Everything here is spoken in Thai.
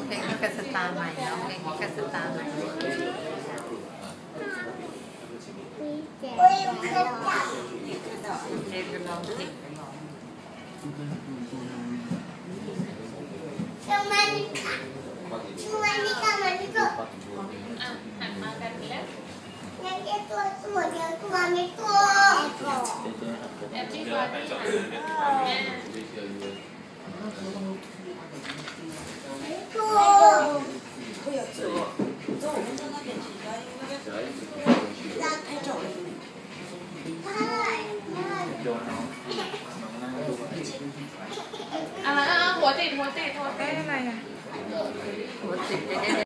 เพลงก็สไตล์ใหม่ร้องเพลงก็สไตล์ใหม่เจก็ร้องติดไปร้องหันมากันแล้วยังแค่ตัวเดียวตัวไม่ตัวแอบที่ตัวนี้อะไรหัวติดอะไรอ่ะหัวติด